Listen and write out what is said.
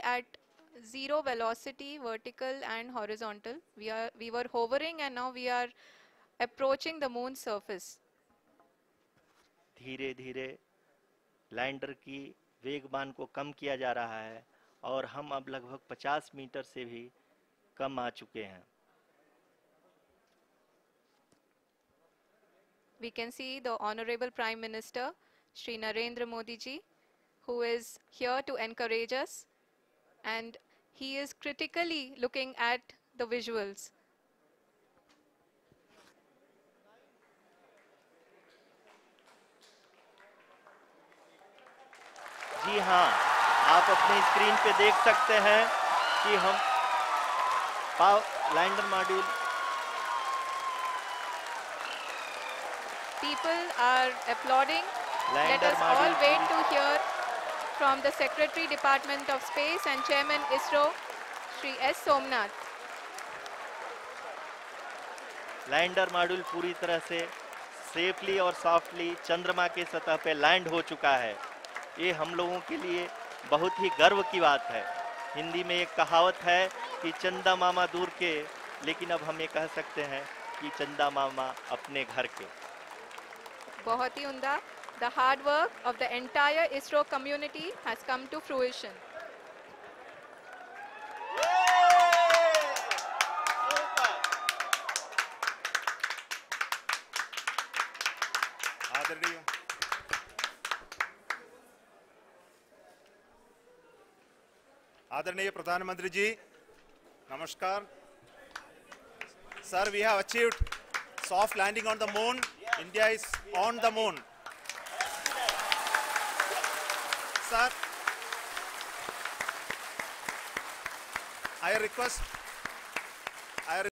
at zero velocity, vertical and horizontal. We were hovering and now we are approaching the moon's surface. धीरे धीरे lander की वेगमान को कम किया जा रहा है और हम अब लगभग 50 मीटर से भी कम आ चुके हैं. We can see the Honorable Prime Minister, Shri Narendra Modi ji, who is here to encourage us, and he is critically looking at the visuals. जी हाँ, आप अपने स्क्रीन पे देख सकते हैं कि हम lander module. People are applauding. Let us all wait to hear from the Secretary Department of Space and Chairman ISRO, Shri S. Somnath. Lander module पूरी तरह से सेफली और सॉफ्टली चंद्रमा के सतह पे लैंड हो चुका है. ये हम लोगों के लिए बहुत ही गर्व की बात है. हिंदी में एक कहावत है कि चंदा मामा दूर के, लेकिन अब हम ये कह सकते हैं कि चंदा मामा अपने घर के. बहुत ही उम्दा. The hard work of the entire ISRO community has come to fruition. आदरणीय प्रधानमंत्री जी, नमस्कार. Sir, we have achieved soft landing on the moon. India is on the moon. Sir, I request